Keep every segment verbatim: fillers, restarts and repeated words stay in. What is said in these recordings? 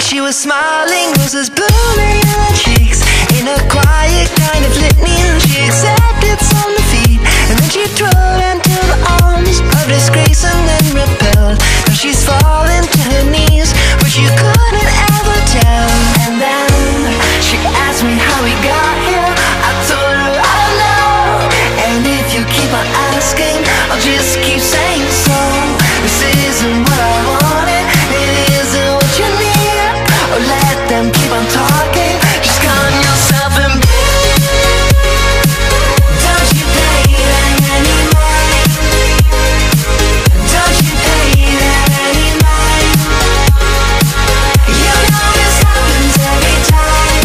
She was smiling, roses blooming in her cheeks. In a quiet kind of litany, she accepted some defeat, and then she threw into the arms of disgrace and then repelled. Now she's fallen to her knees, but you couldn't ever tell. And then she asked me how we got here. I told her I don't know, and if you keep on asking, I'll just keep saying so. This isn't what I wanted, it isn't what you need. Oh, let them keep on talking, just calm yourself and breathe. Don't you pay that any mind? Don't you pay that any mind? You know this happens every time.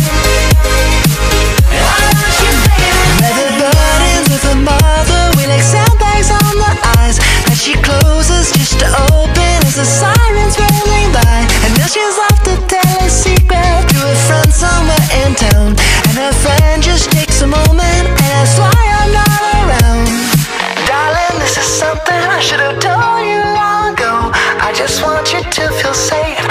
Why don't you pay that? Leather burdens with a mother, we like sandbags on the eyes that she closes just to open as the sirens rolling by. And now she's off to tell a secret to a friend somewhere in town, and her friend just takes a moment and asks why I'm not around. Darling, this is something I should have told you long ago. I just want you to feel safe.